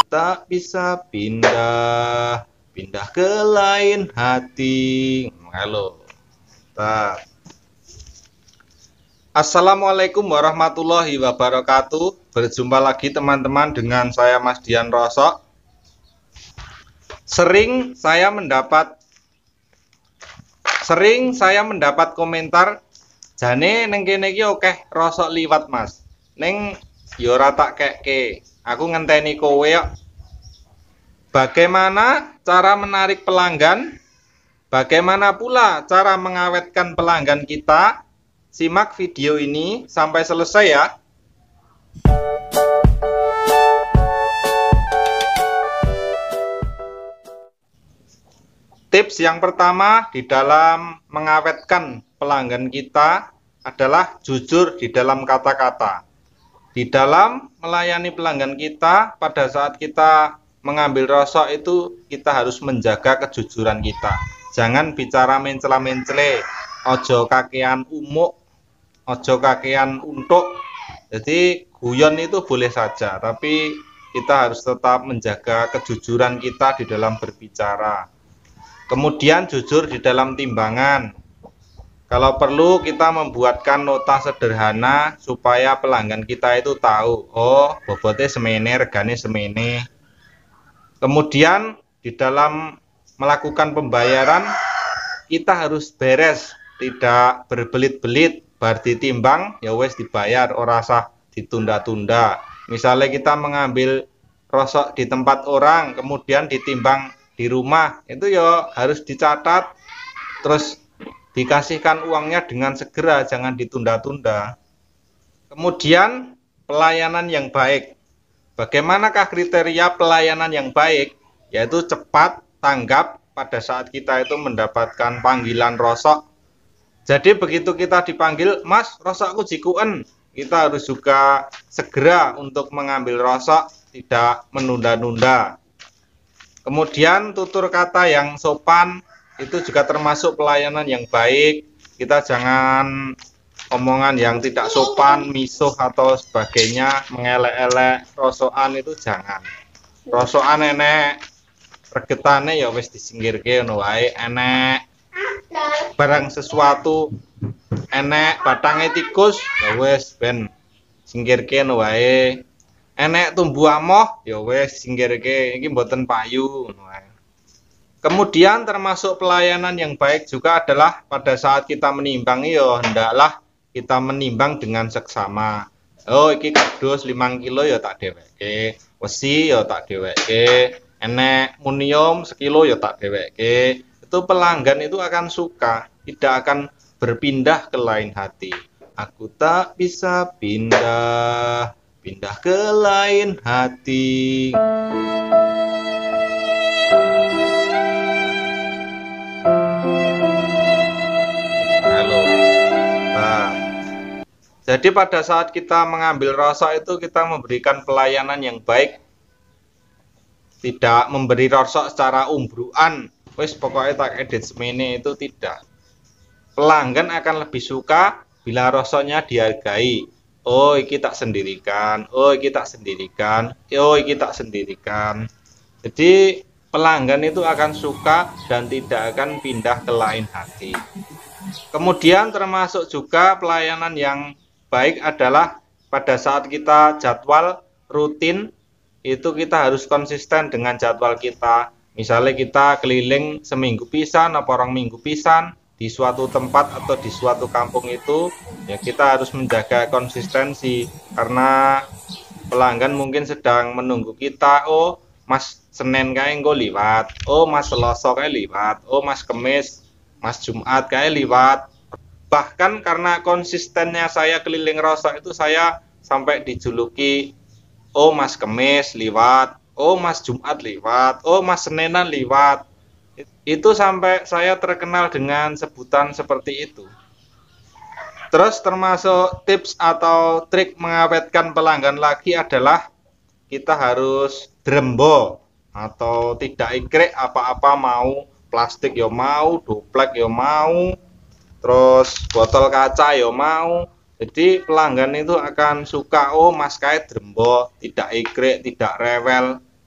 tak bisa pindah ke lain hati. Halo. Assalamualaikum warahmatullahi wabarakatuh. Berjumpa lagi teman-teman dengan saya Mas Dian Rosok. Sering saya mendapat komentar, jane neng kene iki akeh rosok liwat Mas. Neng yo ora tak kekke. Aku ngenteni kowe kok. Bagaimana cara menarik pelanggan? Bagaimana pula cara mengawetkan pelanggan kita? Simak video ini sampai selesai ya. Tips yang pertama di dalam mengawetkan pelanggan kita adalah jujur di dalam kata-kata. Di dalam melayani pelanggan kita, pada saat kita mengambil rosok itu kita harus menjaga kejujuran kita. Jangan bicara mencela-mencele, ojo kakean umuk, ojo kakean untuk. Jadi guyon itu boleh saja, tapi kita harus tetap menjaga kejujuran kita di dalam berbicara. Kemudian jujur di dalam timbangan. Kalau perlu kita membuatkan nota sederhana supaya pelanggan kita itu tahu, oh bobotnya semene, regane semene. Kemudian di dalam melakukan pembayaran kita harus beres, tidak berbelit-belit, bar ditimbang ya wes dibayar, ora usah ditunda-tunda. Misalnya kita mengambil rosok di tempat orang kemudian ditimbang di rumah, itu ya harus dicatat terus dikasihkan uangnya dengan segera, jangan ditunda-tunda. Kemudian pelayanan yang baik. Bagaimanakah kriteria pelayanan yang baik? Yaitu cepat, tanggap pada saat kita itu mendapatkan panggilan rosok. Jadi begitu kita dipanggil, Mas rosokku jikuen, kita harus juga segera untuk mengambil rosok, tidak menunda-nunda. Kemudian tutur kata yang sopan itu juga termasuk pelayanan yang baik. Kita jangan omongan yang tidak sopan, misuh atau sebagainya, mengelek-elek rosokan itu jangan. Rosokan enek regetane ya wis disingkirke ngono wae, enek barang sesuatu enek batange tikus ya wis ben singkirke ngono wae. Enek tumbuh amoh ya wis singkirke, iki mboten payu ngono wae. Kemudian termasuk pelayanan yang baik juga adalah pada saat kita menimbang ya hendaklah kita menimbang dengan seksama. Oh iki kardus 5 kilo ya tak dheweke, wesi ya tak dheweke, enek munium sekilo ya tak dheweke. Itu pelanggan itu akan suka, tidak akan berpindah ke lain hati. Aku tak bisa pindah ke lain hati. Halo. Nah, jadi pada saat kita mengambil rosok itu kita memberikan pelayanan yang baik. Tidak memberi rosok secara umbruan. Wis pokoknya tak edit semene, itu tidak. Pelanggan akan lebih suka bila rosoknya dihargai. Oh iki tak sendirikan, oh iki tak sendirikan, oh iki tak sendirikan. Jadi pelanggan itu akan suka dan tidak akan pindah ke lain hati. Kemudian termasuk juga pelayanan yang baik adalah pada saat kita jadwal rutin itu kita harus konsisten dengan jadwal kita. Misalnya kita keliling seminggu pisan atau orang minggu pisan di suatu tempat atau di suatu kampung itu, ya kita harus menjaga konsistensi karena pelanggan mungkin sedang menunggu kita. Oh Mas Senin kae engko liwat, oh Mas Selasa kae liwat, oh Mas Kemis, Mas Jumat kae liwat. Bahkan karena konsistennya saya keliling rosok itu saya sampai dijuluki oh Mas Kemis liwat, oh Mas Jumat liwat, oh Mas Seninan liwat. Itu sampai saya terkenal dengan sebutan seperti itu. Terus termasuk tips atau trik mengawetkan pelanggan lagi adalah kita harus drembo atau tidak ikrek apa-apa mau, plastik ya mau, doplek ya mau, terus botol kaca ya mau. Jadi pelanggan itu akan suka, oh mas kae drembo, tidak ikrek, tidak rewel.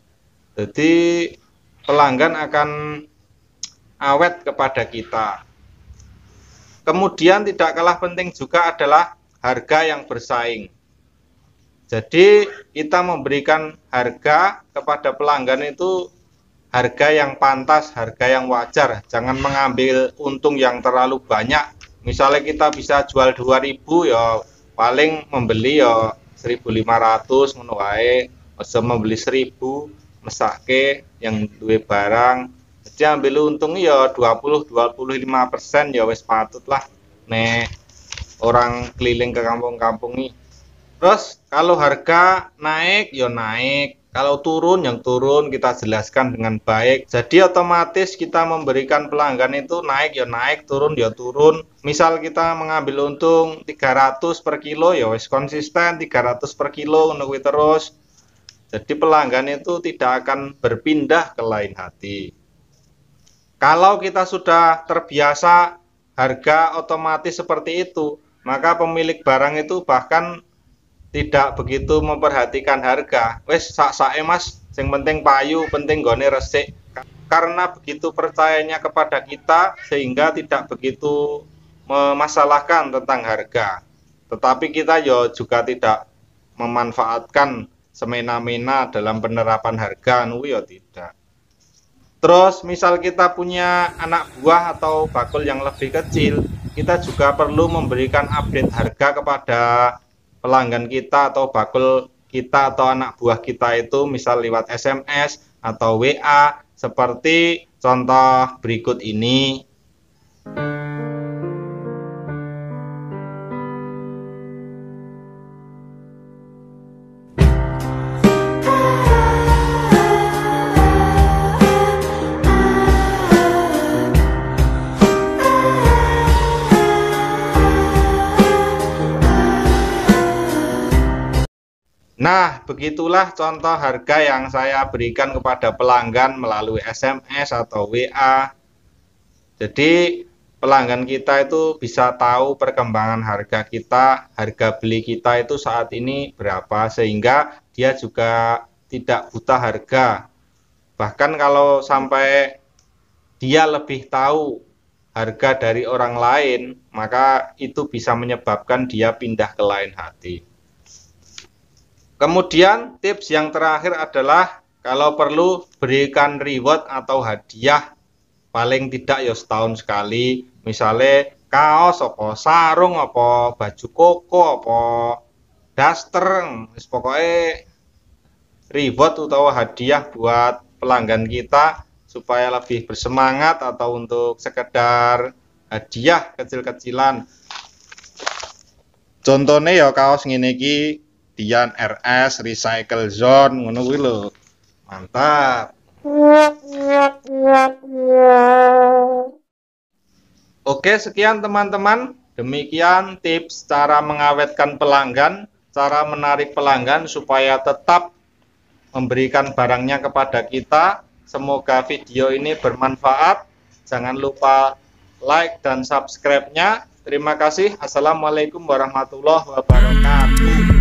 Jadi pelanggan akan awet kepada kita. Kemudian tidak kalah penting juga adalah harga yang bersaing. Jadi kita memberikan harga kepada pelanggan itu harga yang pantas, harga yang wajar. Jangan mengambil untung yang terlalu banyak. Misalnya kita bisa jual 2.000 ya paling membeli ya 1.500 ngono wae. Bisa membeli 1.000 mesake yang duwe barang. Jadi ambil untung ya 20-25% ya wis patut lah nek orang keliling ke kampung-kampung nih. Terus kalau harga naik ya naik, kalau turun yang turun kita jelaskan dengan baik. Jadi otomatis kita memberikan pelanggan itu naik ya naik, turun ya turun. Misal kita mengambil untung 300 per kilo ya wis konsisten 300 per kilo ngono kuwi terus. Jadi pelanggan itu tidak akan berpindah ke lain hati. Kalau kita sudah terbiasa harga otomatis seperti itu, maka pemilik barang itu bahkan tidak begitu memperhatikan harga. Wes sak-sake Mas, yang penting payu, penting gone resik. Karena begitu percayanya kepada kita sehingga tidak begitu memasalahkan tentang harga. Tetapi kita juga tidak memanfaatkan semena-mena dalam penerapan harga, ya tidak. Terus misal kita punya anak buah atau bakul yang lebih kecil, kita juga perlu memberikan update harga kepada pelanggan kita atau bakul kita atau anak buah kita itu misal lewat SMS atau WA seperti contoh berikut ini. Nah, begitulah contoh harga yang saya berikan kepada pelanggan melalui SMS atau WA. Jadi, pelanggan kita itu bisa tahu perkembangan harga kita, harga beli kita itu saat ini berapa, sehingga dia juga tidak buta harga. Bahkan kalau sampai dia lebih tahu harga dari orang lain, maka itu bisa menyebabkan dia pindah ke lain hati. Kemudian tips yang terakhir adalah kalau perlu berikan reward atau hadiah paling tidak ya setahun sekali. Misalnya kaos apa sarung apa baju koko apa daster, pokoknya reward atau hadiah buat pelanggan kita supaya lebih bersemangat atau untuk sekedar hadiah kecil-kecilan. Contohnya ya kaos ngene iki Dian RS Recycle Zone ngono kuwi lho. Mantap. Oke, sekian teman-teman. Demikian tips cara mengawetkan pelanggan, cara menarik pelanggan supaya tetap memberikan barangnya kepada kita. Semoga video ini bermanfaat. Jangan lupa like dan subscribe-nya. Terima kasih. Assalamualaikum warahmatullahi wabarakatuh.